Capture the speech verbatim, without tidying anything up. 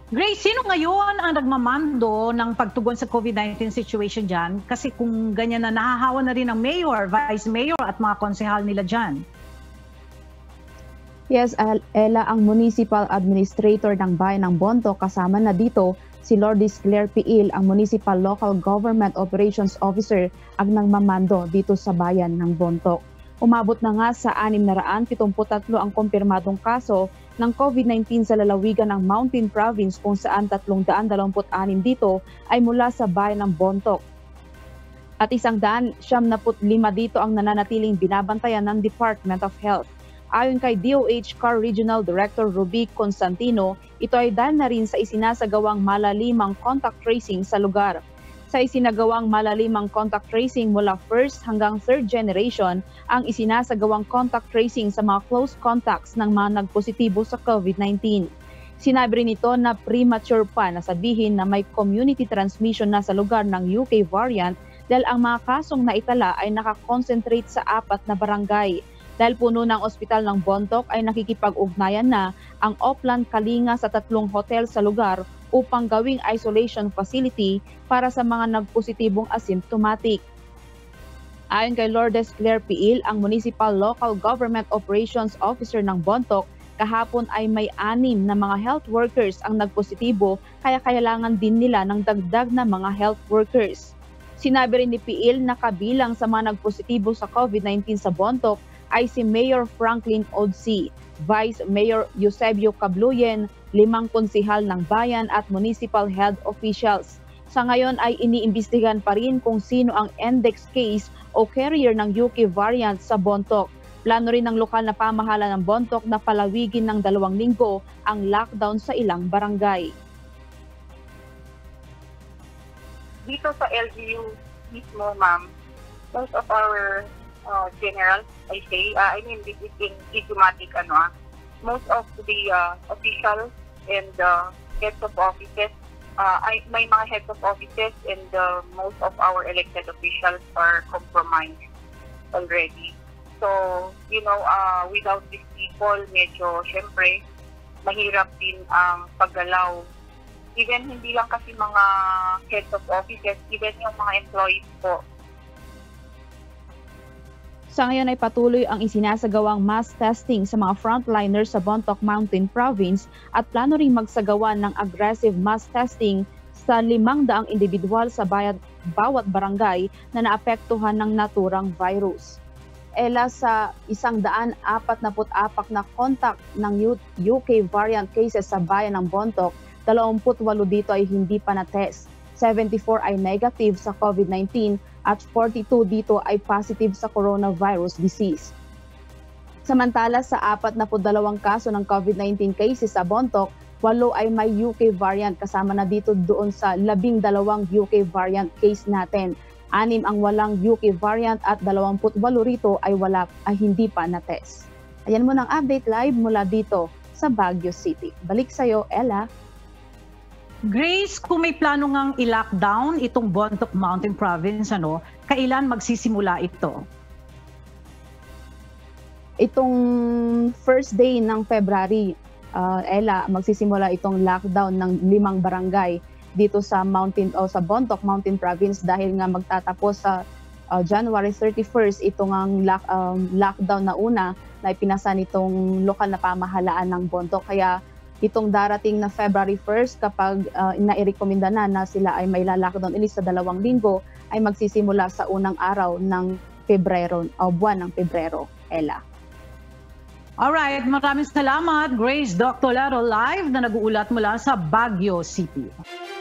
Grace, sino ngayon ang nagmamando ng pagtugon sa COVID nineteen situation dyan? Kasi kung ganyan na, nahahawa na rin ang mayor, vice mayor at mga konsehal nila dyan. Yes, Ella, ang municipal administrator ng bayan ng Bontoc, kasama na dito si Lourdes Claire Piil, ang Municipal Local Government Operations Officer, ang nagmamando dito sa bayan ng Bontoc. Umabot na nga sa anim na raan pitongputtatlo ang kumpirmadong kaso ng COVID nineteen sa lalawigan ng Mountain Province, kung saan tatlong daan dalawamput anim dito ay mula sa bayan ng Bontoc. At isang daan siyam naput lima dito ang nananatiling binabantayan ng Department of Health. Ayon kay D O H C A R Regional Director Ruby Constantino, ito ay dahil na rin sa isinasagawang malalimang contact tracing sa lugar. Sa isinagawang malalimang contact tracing mula first hanggang third generation, ang isinasagawang contact tracing sa mga close contacts ng mga nagpositibo sa COVID nineteen. Sinabi rin ito na premature pa na sabihin na may community transmission na sa lugar ng U K variant dahil ang mga kasong naitala ay nakakonsentrate sa apat na barangay. Dahil puno ng ospital ng Bontoc ay nakikipag-ugnayan na ang Oplan Kalinga sa tatlong hotel sa lugar upang gawing isolation facility para sa mga nagpositibong asymptomatic. Ayon kay Lourdes Claire Piil, ang Municipal Local Government Operations Officer ng Bontoc, kahapon ay may anim na mga health workers ang nagpositibo, kaya kailangan din nila ng dagdag na mga health workers. Sinabi rin ni Piil na kabilang sa mga nagpositibo sa COVID nineteen sa Bontoc ay si Mayor Franklin Odsi, Vice Mayor Eusebio Cabluyen, limang konsihal ng bayan at municipal health officials. Sa ngayon ay iniimbestigahan pa rin kung sino ang index case o carrier ng U K variant sa Bontoc. Plano rin ng lokal na pamahalaan ng Bontoc na palawigin ng dalawang linggo ang lockdown sa ilang barangay. Dito sa L G U mismo, ma'am, most of our uh, generals, I say, uh, I mean, this is in idiomatic, ano ah, most of the uh, officials and uh, heads of offices, uh, I, may mga heads of offices and uh, most of our elected officials are compromised already. So, you know, uh, without these people, medyo, syempre, mahirap din ang paggalaw. Even hindi lang kasi mga heads of offices, even yung mga employees po. Sa ngayon ay patuloy ang isinasagawang mass testing sa mga frontliners sa Bontoc Mountain Province at plano ring magsagawa ng aggressive mass testing sa limang daang individual sa bayad, bawat barangay na naapektuhan ng naturang virus. Ela, sa isang daan apat na apat na contact ng U K variant cases sa bayan ng Bontoc, dalawamput walo dito ay hindi pa na-test. seventy-four ay negative sa COVID nineteen at forty-two dito ay positive sa coronavirus disease. Samantala, sa apat na dalawang kaso ng COVID nineteen cases sa Bontoc, walo ay may U K variant, kasama na dito doon sa labing dalawang U K variant case natin. Anim ang walang U K variant at dalawamput walo rito ay wala ay hindi pa na-test. Ayan mo ng update live mula dito sa Baguio City. Balik sa'yo, Ella. Grace, kung may plano ngang i-lockdown itong Bontoc Mountain Province, ano, kailan magsisimula ito? Itong first day ng February, uh, Ella, magsisimula itong lockdown ng limang barangay dito sa Mountain o sa Bontoc Mountain Province dahil nga magtatapos sa uh, January thirty-first itong ang lock, um, lockdown na una na ipinasa nitong lokal na pamahalaan ng Bontoc. Kaya itong darating na February first, kapag uh, nairekomenda na na sila ay may lockdown ulit sa dalawang linggo, ay magsisimula sa unang araw ng Pebrero o buwan ng Pebrero, Ella. Alright, maraming salamat, Grace Doctor Laro live na nag-uulat mula sa Baguio City.